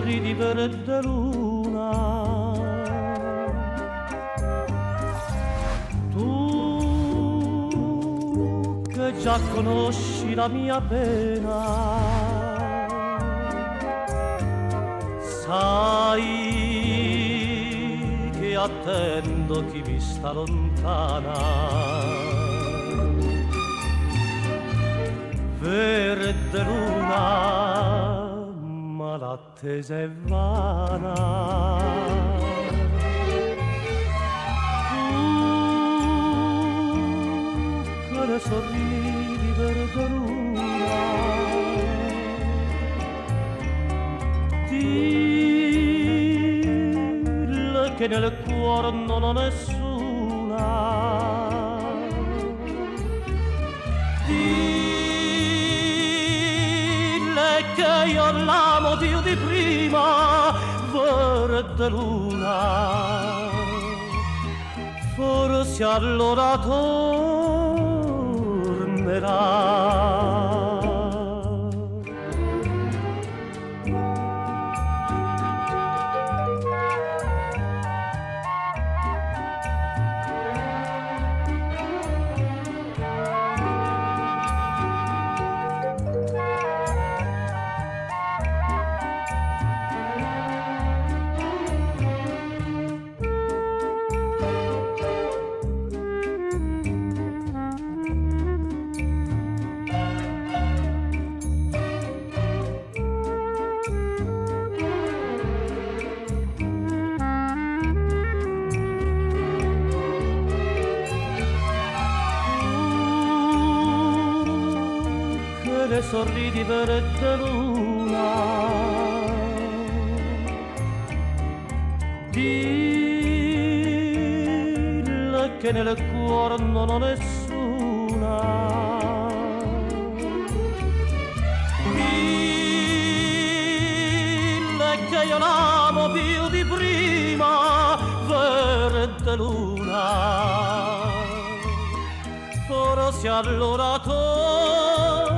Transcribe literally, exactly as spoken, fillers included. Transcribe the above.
sorridi verde luna. Tu che già conosci la mia pena, sai che attendo chi mi sta lontana. Verde luna, ma l'attesa è vana. Tu che ne sorridi, verde luna, dille che nel cuore non ho nessuna. Che io l'amo più di prima, verde luna, forse allora tornerà. Che sorridi verde luna, dille che nel cuore non ho nessuna. Dille che io l'amo più di prima, verde luna, forse allora tornerà.